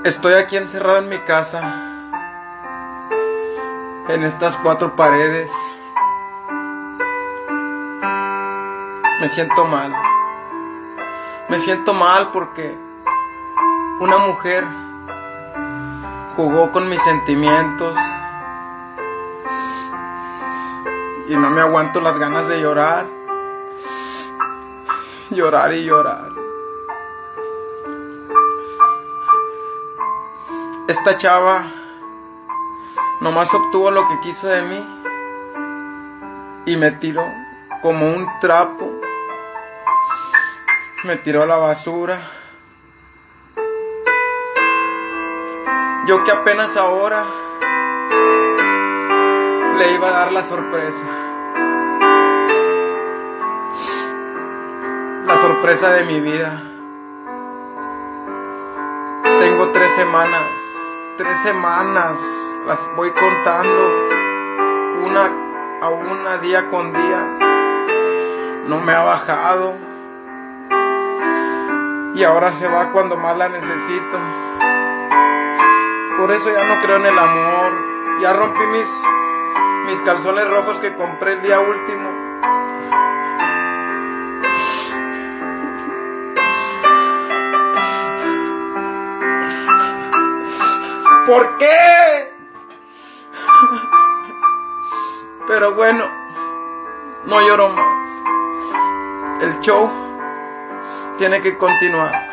Estoy aquí encerrado en mi casa, en estas cuatro paredes. Me siento mal. Me siento mal porque una mujer jugó con mis sentimientos y no me aguanto las ganas de llorar. Llorar y llorar. Esta chava nomás obtuvo lo que quiso de mí y me tiró como un trapo. Me tiró a la basura. Yo que apenas ahora le iba a dar la sorpresa. La sorpresa de mi vida. Tengo 3 semanas. 3 semanas. Las voy contando. Una a una, día con día. No me ha bajado. Y ahora se va cuando más la necesito. Por eso ya no creo en el amor. Ya rompí mis calzones rojos que compré el día último. ¿Por qué? Pero bueno, no lloro más. El show tiene que continuar.